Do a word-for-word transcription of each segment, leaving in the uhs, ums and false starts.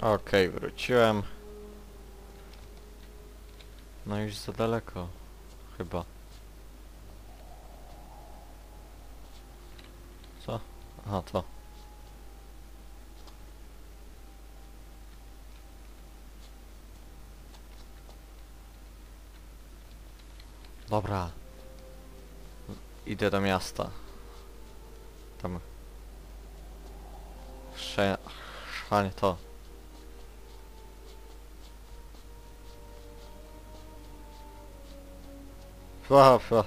Okej, okay, wróciłem. No już za daleko. Chyba. Co? Aha, to. Dobra. Idę do miasta. Tam. Sze... Szanie to. Fua, fua.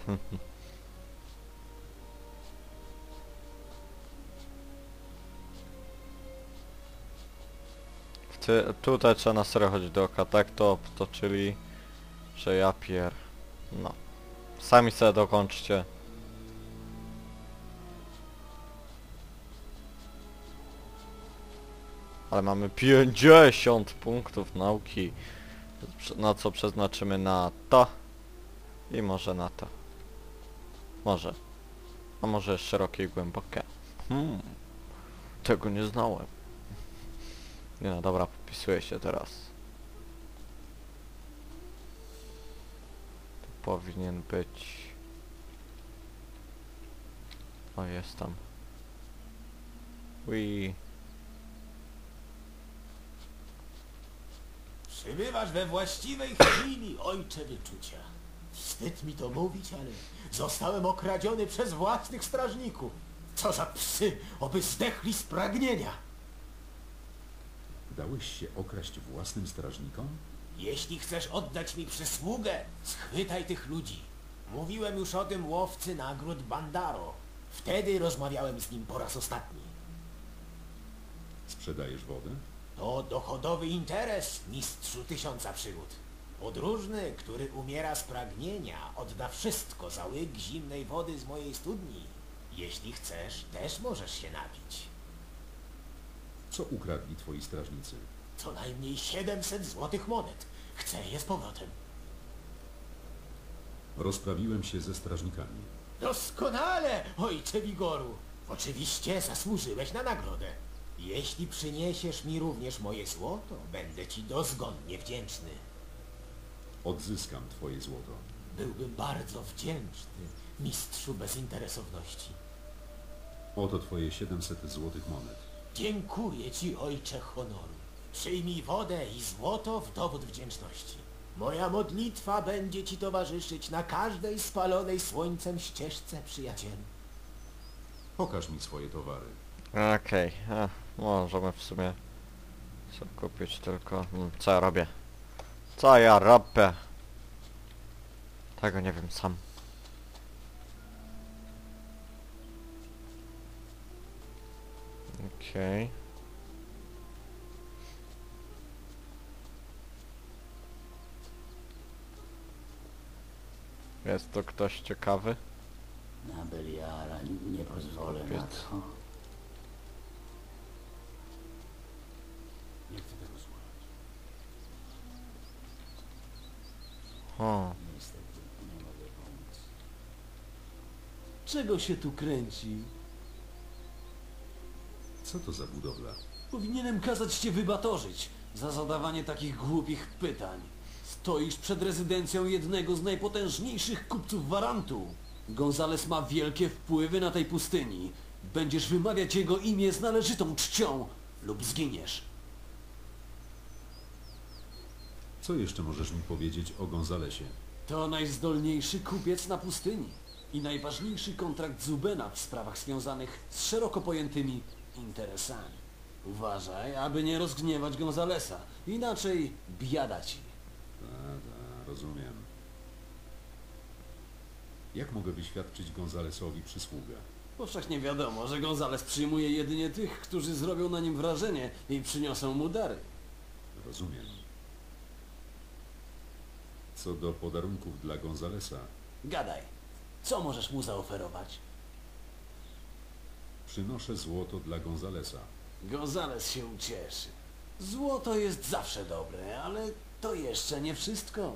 Ty, tutaj trzeba na serio chodzić do oka, tak to obtoczyli, że ja pier... No. Sami sobie dokończcie. Ale mamy pięćdziesiąt punktów nauki, na co przeznaczymy na to i może na to. Może. A może szerokie i głębokie. Hmm. Tego nie znałem. Nie no, dobra, podpisuję się teraz. Tu powinien być... O, jest tam. Ui. Przybywasz we właściwej chwili, ojcze wyczucia. Wstyd mi to mówić, ale zostałem okradziony przez własnych strażników. Co za psy, oby zdechli z pragnienia. Dałeś się okraść własnym strażnikom? Jeśli chcesz oddać mi przysługę, schwytaj tych ludzi. Mówiłem już o tym łowcy nagród Bandaro. Wtedy rozmawiałem z nim po raz ostatni. Sprzedajesz wodę? To dochodowy interes, mistrzu tysiąca przygód. Podróżny, który umiera z pragnienia, odda wszystko za łyk zimnej wody z mojej studni. Jeśli chcesz, też możesz się napić. Co ukradli twoi strażnicy? Co najmniej siedemset złotych monet. Chcę je z powrotem. Rozprawiłem się ze strażnikami. Doskonale, ojcze Wigoru. Oczywiście zasłużyłeś na nagrodę. Jeśli przyniesiesz mi również moje złoto, będę ci dozgonnie wdzięczny. Odzyskam twoje złoto. Byłbym bardzo wdzięczny, mistrzu bezinteresowności. Oto twoje siedemset złotych monet. Dziękuję ci, ojcze honoru. Przyjmij wodę i złoto w dowód wdzięczności. Moja modlitwa będzie ci towarzyszyć na każdej spalonej słońcem ścieżce, przyjacielu. Pokaż mi swoje towary. Okej, okay. Możemy w sumie co kupić tylko... Hmm, co ja robię? Co ja robię? Tego nie wiem sam. Okej. Okay. Jest to ktoś ciekawy? Na Beliara nie pozwolę na to. Nie chcę tego słuchać. O. Niestety nie mogę pomóc. Czego się tu kręci? Co to za budowla? Powinienem kazać cię wybatorzyć za zadawanie takich głupich pytań. Stoisz przed rezydencją jednego z najpotężniejszych kupców Warantu. Gonzales ma wielkie wpływy na tej pustyni. Będziesz wymawiać jego imię z należytą czcią lub zginiesz. Co jeszcze możesz mi powiedzieć o Gonzalesie? To najzdolniejszy kupiec na pustyni i najważniejszy kontrakt Zubena w sprawach związanych z szeroko pojętymi interesami. Uważaj, aby nie rozgniewać Gonzalesa, inaczej biada ci. Ta, ta, rozumiem. Jak mogę wyświadczyć Gonzalesowi przysługę? Powszechnie wiadomo, że Gonzales przyjmuje jedynie tych, którzy zrobią na nim wrażenie i przyniosą mu dary. Rozumiem. Co do podarunków dla Gonzalesa, Gadaj, co możesz mu zaoferować? przynoszę złoto dla Gonzalesa. Gonzales się ucieszy. Złoto jest zawsze dobre, ale to jeszcze nie wszystko.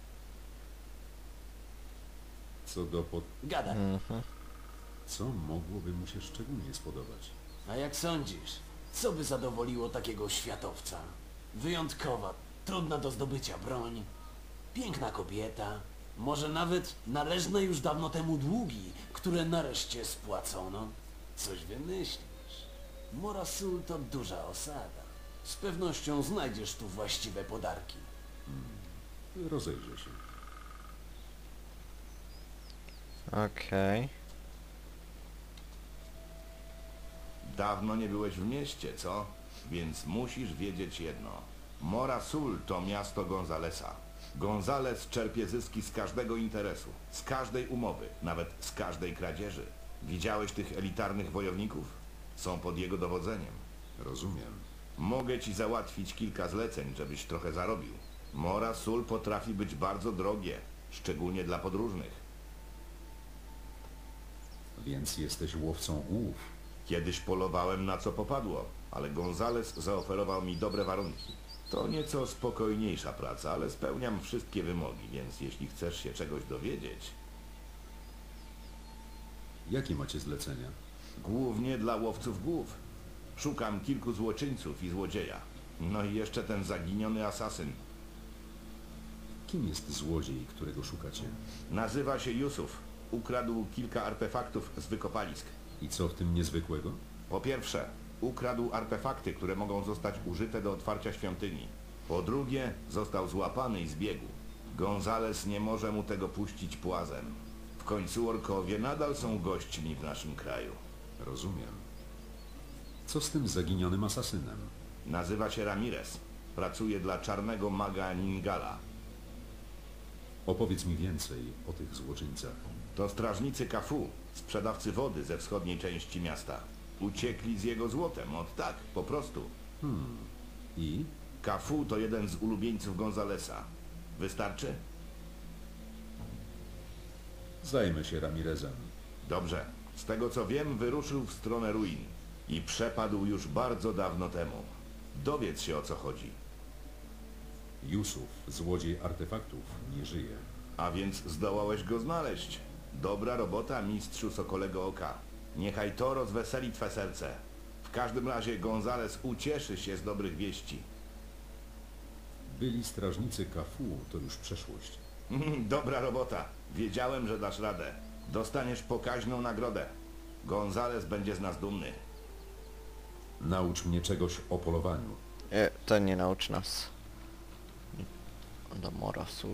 Co do pod... Gadaj. Mhm. Co mogłoby mu się szczególnie spodobać? A jak sądzisz, co by zadowoliło takiego światowca? Wyjątkowa, trudna do zdobycia broń, piękna kobieta, może nawet należne już dawno temu długi, które nareszcie spłacono. Coś wymyślisz. Morasul to duża osada. Z pewnością znajdziesz tu właściwe podarki. Rozejrzę się. Okej. Dawno nie byłeś w mieście, co? Więc musisz wiedzieć jedno. Mora Sul to miasto Gonzalesa. Gonzales czerpie zyski z każdego interesu, z każdej umowy, nawet z każdej kradzieży. Widziałeś tych elitarnych wojowników? Są pod jego dowodzeniem. Rozumiem. Mogę ci załatwić kilka zleceń, żebyś trochę zarobił. Mora Sul potrafi być bardzo drogie, szczególnie dla podróżnych. Więc jesteś łowcą łów. Kiedyś polowałem na co popadło, ale Gonzales zaoferował mi dobre warunki. To nieco spokojniejsza praca, ale spełniam wszystkie wymogi, więc jeśli chcesz się czegoś dowiedzieć, Jakie macie zlecenia? głównie dla łowców głów. Szukam kilku złoczyńców i złodzieja. No i jeszcze ten zaginiony asasyn. Kim jest złodziej, którego szukacie? Nazywa się Yusuf. Ukradł kilka artefaktów z wykopalisk. I co w tym niezwykłego? Po pierwsze, ukradł artefakty, które mogą zostać użyte do otwarcia świątyni. Po drugie, został złapany i zbiegł. Gonzales nie może mu tego puścić płazem. W końcu orkowie nadal są gośćmi w naszym kraju. Rozumiem. Co z tym zaginionym asasynem? Nazywa się Ramirez. Pracuje dla czarnego maga Ningala. Opowiedz mi więcej o tych złoczyńcach. To strażnicy Kafu, sprzedawcy wody ze wschodniej części miasta. Uciekli z jego złotem, od tak, po prostu. I? Kafu to jeden z ulubieńców Gonzalesa. Wystarczy? Zajmę się Ramirezem. Dobrze. Z tego co wiem, wyruszył w stronę ruin. I przepadł już bardzo dawno temu. Dowiedz się o co chodzi. Yusuf, złodziej artefaktów, nie żyje. A więc zdołałeś go znaleźć. Dobra robota, mistrzu Sokolego Oka. Niechaj to rozweseli twe serce. W każdym razie Gonzales ucieszy się z dobrych wieści. Byli strażnicy Kafu, to już przeszłość. Dobra robota. Wiedziałem, że dasz radę. Dostaniesz pokaźną nagrodę. Gonzales będzie z nas dumny. Naucz mnie czegoś o polowaniu. E, to nie nauczy nas. Do Morasul.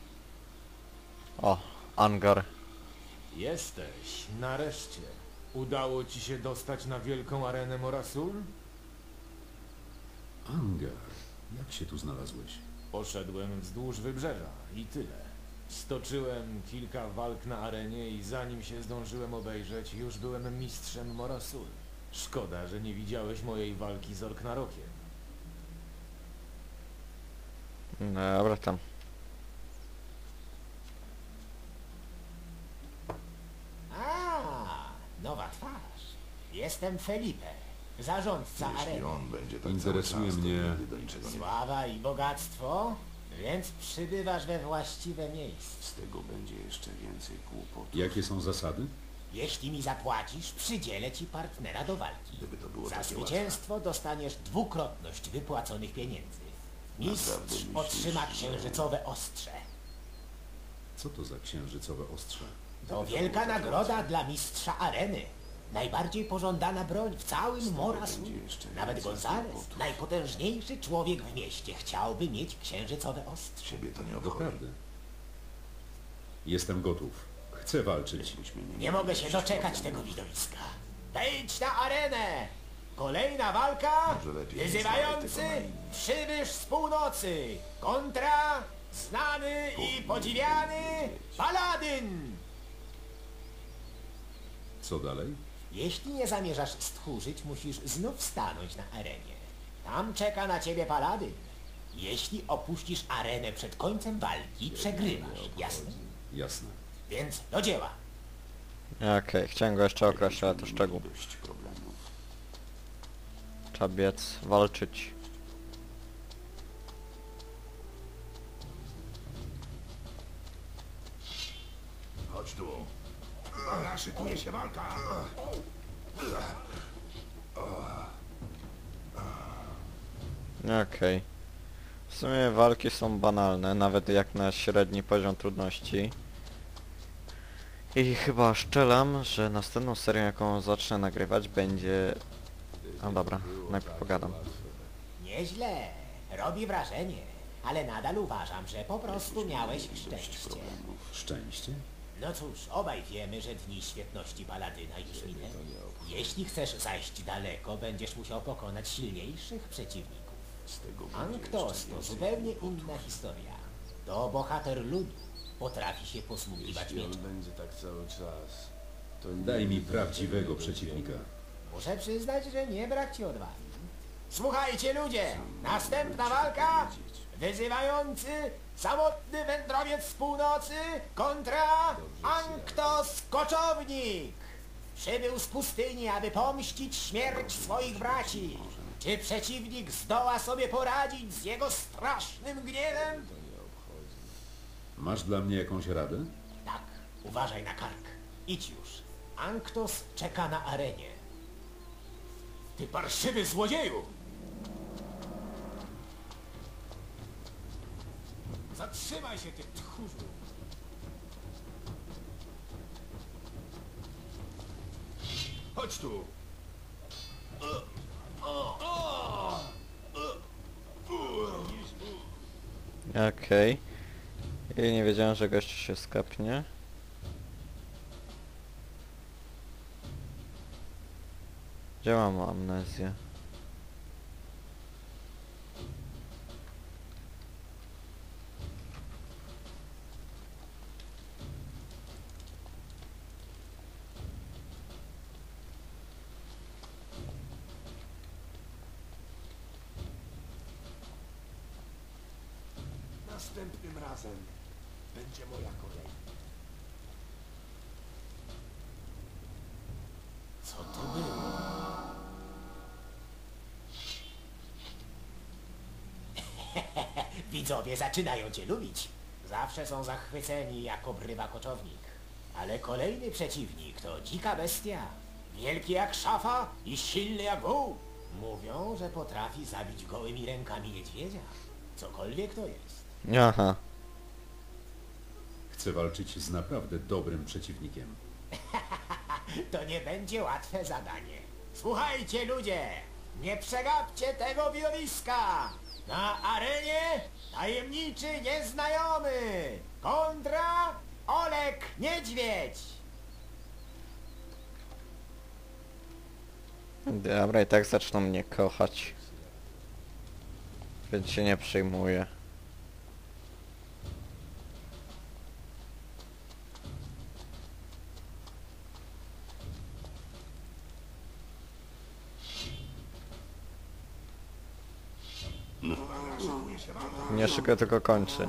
O, Angar. Jesteś, nareszcie. Udało ci się dostać na wielką arenę Morasul? Angar, jak się tu znalazłeś? Poszedłem wzdłuż wybrzeża i tyle. Stoczyłem kilka walk na arenie i zanim się zdążyłem obejrzeć, już byłem mistrzem Morasul. Szkoda, że nie widziałeś mojej walki z Orknarokiem. Dobra, tam. A, nowa twarz. Jestem Felipe, zarządca Jeśli areny. on będzie tak Interesuje cały czas, to mnie- nigdy do niczego nie... Sława i bogactwo, więc przybywasz we właściwe miejsce. Z tego będzie jeszcze więcej kłopotów. Jakie są zasady? Jeśli mi zapłacisz, przydzielę ci partnera do walki. Gdyby to było Za takie zwycięstwo dostaniesz dwukrotność wypłaconych pieniędzy. Mistrz Naprawdę myślisz, otrzyma że- księżycowe ostrze. Co to za księżycowe ostrze? To wielka nagroda dla mistrza areny. Najbardziej pożądana broń w całym Morasu. będzie jeszcze Nawet więcej Gonzales, kłopotów. najpotężniejszy człowiek w mieście, chciałby mieć księżycowe ostrze. Ciebie to nie obchodzi. Doprawdy. Jestem gotów. Chcę walczyć. Byśmy nie, Nie mogę się doczekać tego widowiska. Wejdź na arenę! Kolejna walka! Może lepiej nie Wyzywający zbieraj tego na innych. przybysz z północy! Kontra znany i podziwiany Paladyn! Co dalej? Jeśli nie zamierzasz stchórzyć, musisz znów stanąć na arenie. Tam czeka na ciebie Paladyn. Jeśli opuścisz arenę przed końcem walki, przegrywasz, jasne? Jasne. Więc do dzieła! Okej, chciałem go jeszcze określić, ale to szczegół. dość problemów. Trzeba biec, walczyć. Chodź tu. Szykuje się walka. Okej. W sumie walki są banalne, nawet jak na średni poziom trudności. I chyba szczelam, że następną serię, jaką zacznę nagrywać, będzie... No dobra, najpierw pogadam. Nieźle. Robi wrażenie. Ale nadal uważam, że po prostu miałeś szczęście. Szczęście? No cóż, obaj wiemy, że dni świetności Paladyna już minęły. Jeśli chcesz zajść daleko, będziesz musiał pokonać silniejszych przeciwników. Anktos to zupełnie inna historia. To bohater ludu. Potrafi się posługiwać mieczem. będzie tak cały czas. To Daj mi prawdziwego przeciwnika. Muszę przyznać, że nie brak ci odwagi. Słuchajcie ludzie! Następna walka! Wyzywający samotny wędrowiec z północy kontra Anktos Koczownik! Przybył z pustyni, aby pomścić śmierć swoich braci. Czy przeciwnik zdoła sobie poradzić z jego strasznym gniewem? Masz dla mnie jakąś radę? Tak, uważaj na kark. Idź już. Anktos czeka na arenie. Ty parszywy złodzieju! Zatrzymaj się, ty tchórzu! Chodź tu! Okej. I nie wiedziałem, że gość się skapnie. Gdzie mam amnezję? Następnym razem będzie moja kolej. Co to było? Widzowie zaczynają cię lubić. Zawsze są zachwyceni, jak obrywa koczownik. Ale kolejny przeciwnik to dzika bestia. Wielki jak szafa i silny jak wół. Mówią, że potrafi zabić gołymi rękami niedźwiedzia. Cokolwiek to jest. Aha. Chcę walczyć z naprawdę dobrym przeciwnikiem. To nie będzie łatwe zadanie. Słuchajcie ludzie, nie przegapcie tego widowiska. Na arenie tajemniczy nieznajomy kontra Olek Niedźwiedź. Dobra, i tak zaczną mnie kochać. Więc się nie przejmuję. Nie szybko, tylko kończy.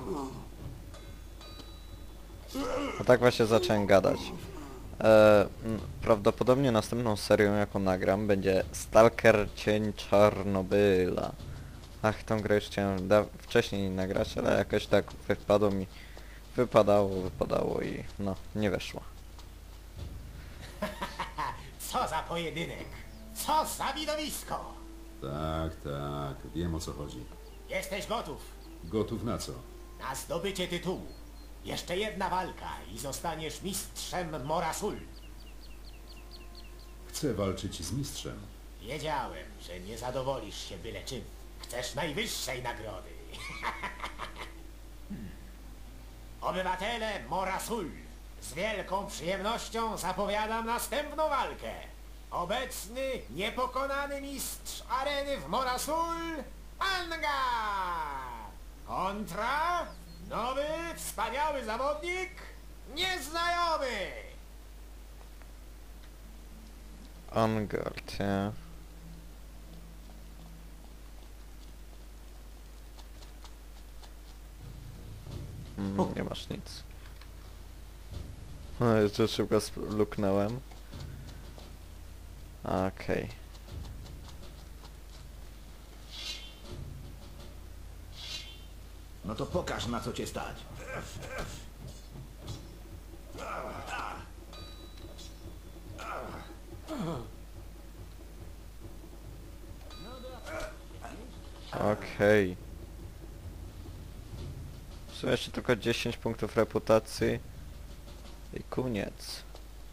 A tak właśnie zacząłem gadać. E, m, prawdopodobnie następną serią, jaką nagram, będzie Stalker Cień Czarnobyla. Ach, tą grę już chciałem da wcześniej nagrać, ale jakoś tak wypadło mi... Wypadało, wypadało i no, nie weszło. Co za pojedynek! Co za widowisko! Tak, tak, wiem o co chodzi. Jesteś gotów Gotów na co? na zdobycie tytułu. Jeszcze jedna walka i zostaniesz mistrzem Morasul. Chcę walczyć z mistrzem. Wiedziałem, że nie zadowolisz się byle czym. Chcesz najwyższej nagrody. Hmm. Obywatele Morasul, z wielką przyjemnością zapowiadam następną walkę. Obecny, niepokonany mistrz areny w Morasul, Angar! Kontra nowy, wspaniały zawodnik, nieznajomy! Angard, ja. Mm, nie masz nic. O, jeszcze szybko luknąłem. Okej. No to pokaż, na co cię stać. Okej. sumie jeszcze tylko dziesięć punktów reputacji i koniec.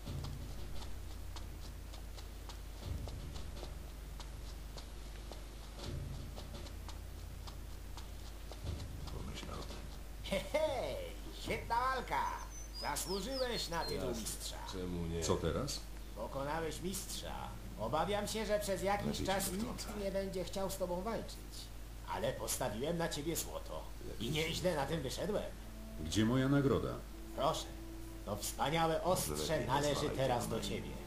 Pomyśl o tym. Hej, świetna walka! Zasłużyłeś na tytuł mistrza. Czemu nie? Co teraz? Pokonałeś mistrza. Obawiam się, że przez jakiś Lepiej czas się nikt wtrącaj. nie będzie chciał z tobą walczyć. Ale postawiłem na ciebie złoto. I nieźle na tym wyszedłem. Gdzie moja nagroda? Proszę, to wspaniałe ostrze lepiej należy pozwalaj teraz ci do na mnie. ciebie.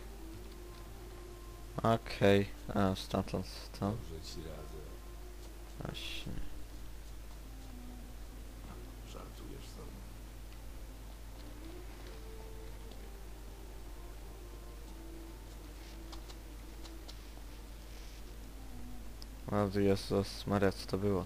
Okej, a stamtąd to. Dobrze ci radzę. Właśnie. Żartujesz sobie. O Jezus Maria, co to było?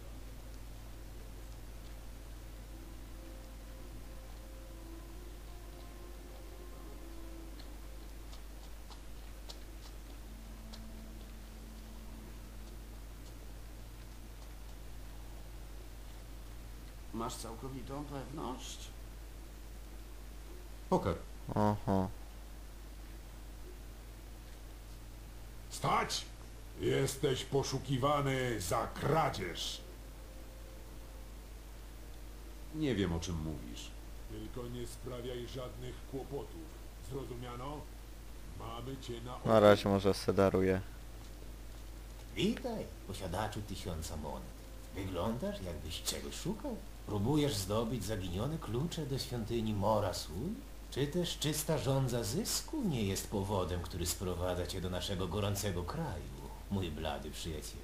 Masz całkowitą pewność? Pokaż. Oho. Stać! Jesteś poszukiwany za kradzież. Nie wiem, o czym mówisz. Tylko nie sprawiaj żadnych kłopotów. Zrozumiano? Mamy cię na Na razie może se daruję. Witaj, posiadaczu tysiąca monet. Wyglądasz, jakbyś czegoś szukał. Próbujesz zdobyć zaginione klucze do świątyni Mora Sul? Czy też czysta żądza zysku nie jest powodem, który sprowadza cię do naszego gorącego kraju, mój blady przyjacielu?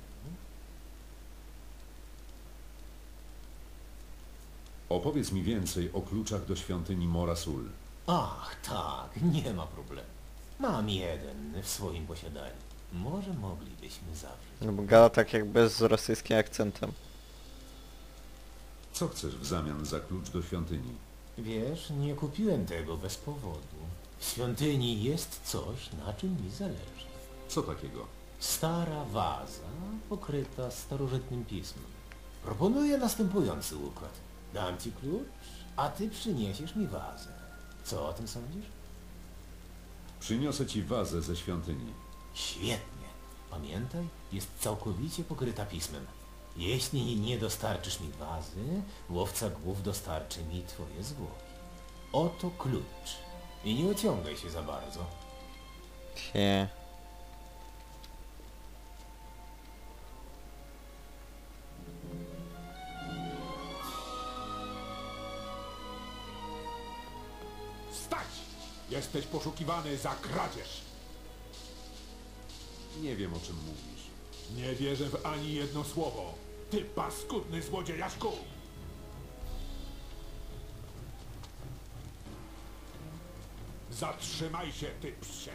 Opowiedz mi więcej o kluczach do świątyni Mora Sul. Ach, tak, nie ma problemu. Mam jeden w swoim posiadaniu. Może moglibyśmy zawrzeć. No bo gada tak jakby z rosyjskim akcentem. Co chcesz w zamian za klucz do świątyni? Wiesz, nie kupiłem tego bez powodu. W świątyni jest coś, na czym mi zależy. Co takiego? Stara waza pokryta starożytnym pismem. Proponuję następujący układ. Dam ci klucz, a ty przyniesiesz mi wazę. Co o tym sądzisz? Przyniosę ci wazę ze świątyni. Świetnie. Pamiętaj, jest całkowicie pokryta pismem. Jeśli nie dostarczysz mi wazy, łowca głów dostarczy mi twoje zwłoki. Oto klucz. I nie ociągaj się za bardzo. Nie. Stać! Jesteś poszukiwany za kradzież. Nie wiem, o czym mówisz. Nie wierzę w ani jedno słowo. Ty paskudny złodziejaszku! Zatrzymaj się, ty psie!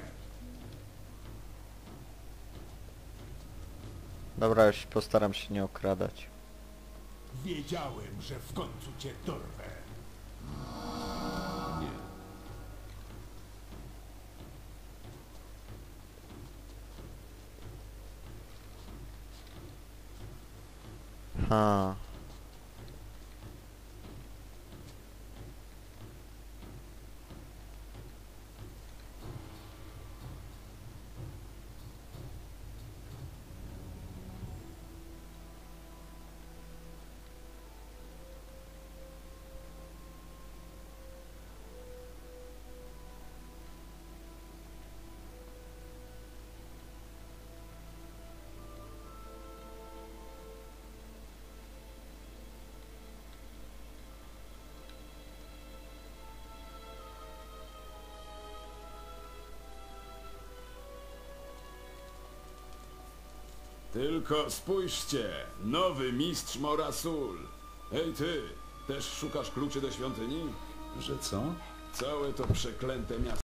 Dobra, już postaram się nie okradać. Wiedziałem, że w końcu cię dorwę. Nie. Ha. Tylko spójrzcie, nowy mistrz Mora Sul. Hej ty, też szukasz kluczy do świątyni? Że co? Całe to przeklęte miasto